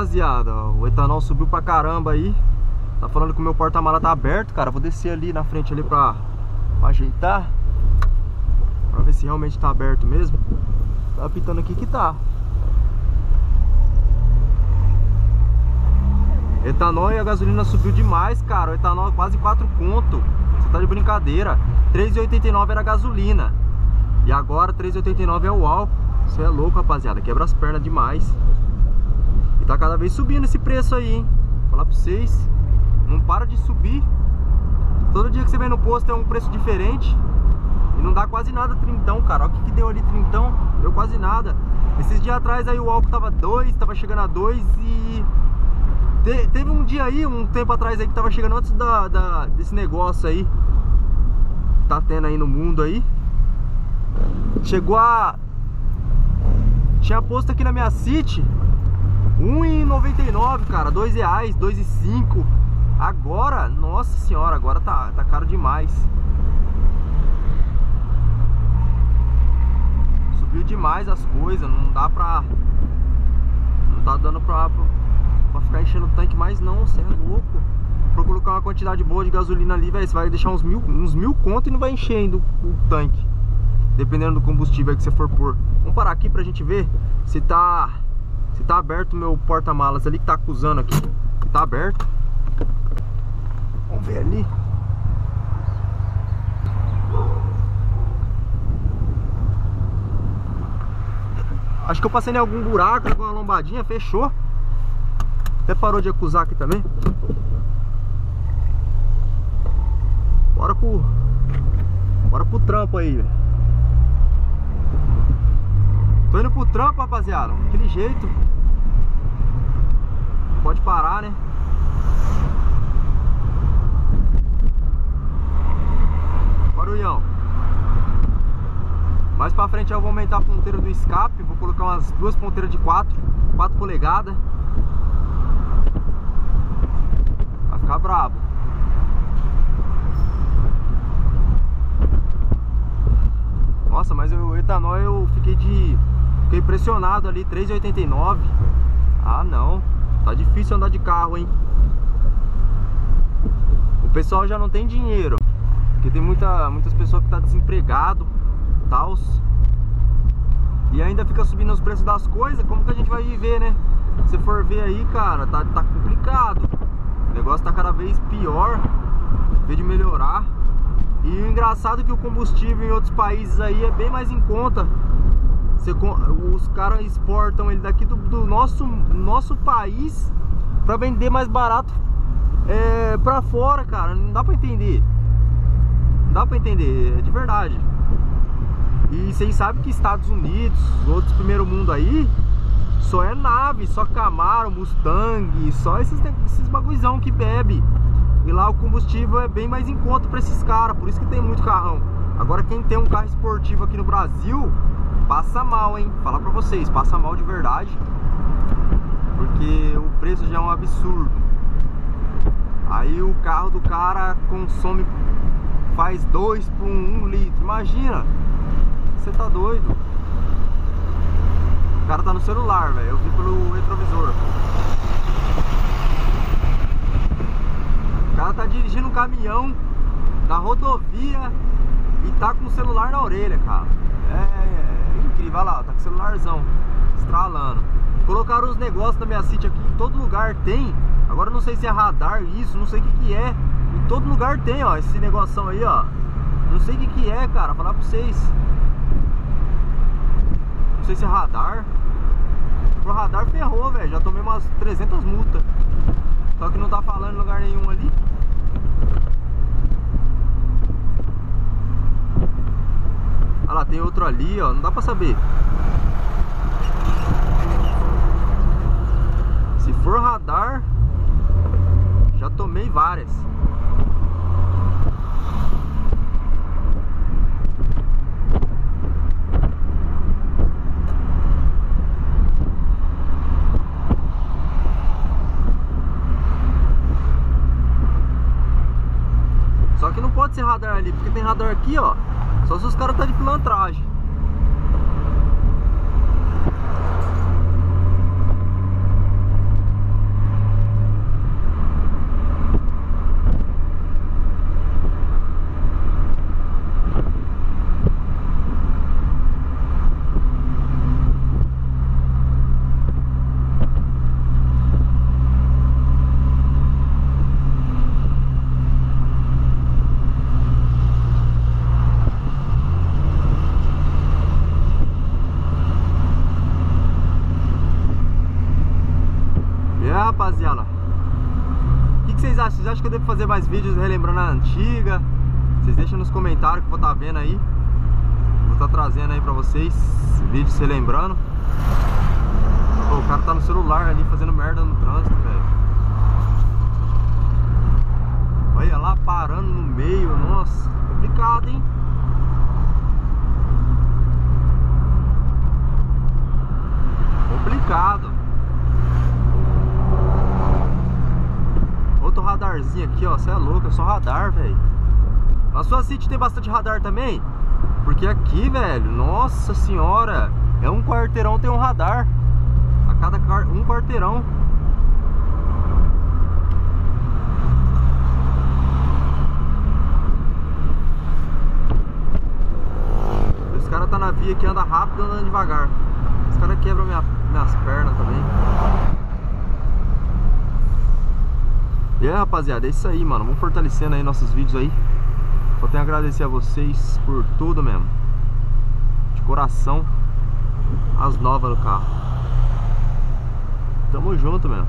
rapaziada, ó, o etanol subiu pra caramba aí. Tá falando que o meu porta-mala tá aberto, cara. Vou descer ali na frente ali pra ajeitar, pra ver se realmente tá aberto mesmo. Tá apitando aqui que tá. Etanol e a gasolina subiu demais, cara. O etanol é quase 4 conto. Você tá de brincadeira. 3,89 era a gasolina. E agora 3,89 é o álcool. Você é louco, rapaziada. Quebra as pernas demais. E tá cada vez subindo esse preço aí, hein? Vou falar pra vocês. Não para de subir. Todo dia que você vem no posto é um preço diferente. E não dá quase nada trintão, cara. Olha o que deu ali trintão. Deu quase nada. Esses dias atrás aí o álcool tava 2, tava chegando a 2 e... Teve um dia aí, um tempo atrás aí, que tava chegando antes desse negócio aí. Tá tendo aí no mundo aí. Chegou a... Tinha posto aqui na minha City R$1,99, cara. R$2, R$2,05. Agora, nossa senhora, agora tá caro demais. Subiu demais as coisas. Não dá pra... Não tá dando pra ficar enchendo o tanque mais não. Você é louco. Pra colocar uma quantidade boa de gasolina ali, velho, você vai deixar uns mil conto e não vai encher ainda o tanque, dependendo do combustível que você for pôr. Vamos parar aqui pra gente ver se tá aberto o meu porta-malas ali, que tá acusando aqui que tá aberto. Vamos ver ali. Acho que eu passei em algum buraco, alguma lombadinha, fechou. Até parou de acusar aqui também. Bora pro trampo aí, velho. Tô indo pro trampo, rapaziada. Daquele jeito. Pode parar, né? Barulhão. Mais pra frente eu vou aumentar a ponteira do escape. Vou colocar umas 2 ponteiras de 4 polegadas. Vai ficar brabo. Nossa, mas o etanol eu fiquei impressionado ali, 3,89. Ah não, tá difícil andar de carro, hein? O pessoal já não tem dinheiro, porque tem muitas pessoas que tá desempregado, tals, e ainda fica subindo os preços das coisas. Como que a gente vai viver, né? Se for ver aí, cara, tá complicado. O negócio tá cada vez pior, em vez de melhorar. E o engraçado é que o combustível em outros países aí é bem mais em conta. Os caras exportam ele daqui do nosso país pra vender mais barato pra fora, cara. Não dá pra entender. Não dá pra entender, é de verdade. E vocês sabem que Estados Unidos, outros primeiro mundo aí, só é nave, só Camaro, Mustang, só esses bagulhão que bebe. E lá o combustível é bem mais em conta pra esses caras, por isso que tem muito carrão. Agora quem tem um carro esportivo aqui no Brasil, passa mal, hein? Falar pra vocês, passa mal de verdade. Porque o preço já é um absurdo. Aí o carro do cara consome, faz 2 por 1 litro. Imagina, você tá doido. O cara tá no celular, velho, eu vi pelo retrovisor. O cara tá dirigindo um caminhão na rodovia e tá com o celular na orelha, cara. É incrível, olha lá, tá com o celularzão estralando. Colocaram os negócios da minha City aqui, em todo lugar tem. Agora eu não sei se é radar isso, não sei o que é. Em todo lugar tem, ó, esse negoção aí, ó. Não sei o que é, cara, falar pra vocês. Não sei se é radar. Pro radar ferrou, velho, já tomei umas 300 multas. Só que não tá falando em lugar nenhum ali. Olha lá, tem outro ali, ó. Não dá pra saber. Se for radar, já tomei várias. Só que não pode ser radar ali, porque tem radar aqui, ó. Só se os caras tá de pilantragem. Vocês acham que eu devo fazer mais vídeos relembrando a antiga? Vocês deixam nos comentários que eu vou estar vendo aí. Vou estar trazendo aí pra vocês vídeos relembrando. Pô, o cara tá no celular ali fazendo merda no trânsito, velho. Olha lá, parando no meio. Nossa, complicado, hein? Complicado. Outro radarzinho aqui, ó. Você é louco, é só radar, velho. Na sua City tem bastante radar também? Porque aqui, velho, nossa senhora, é um quarteirão tem um radar. A cada um quarteirão. Os caras tá na via que anda rápido andando devagar. Os caras quebram minhas pernas também. E aí, rapaziada, é isso aí, mano. Vamos fortalecendo aí nossos vídeos aí. Só tenho a agradecer a vocês por tudo mesmo. De coração. As novas no carro. Tamo junto mesmo.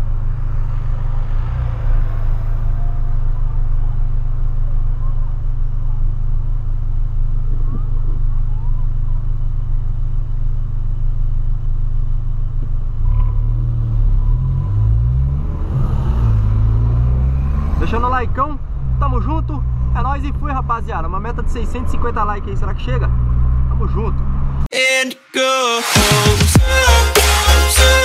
Deixando o likeão, tamo junto. É nóis e fui, rapaziada. Uma meta de 650 likes aí, será que chega? Tamo junto.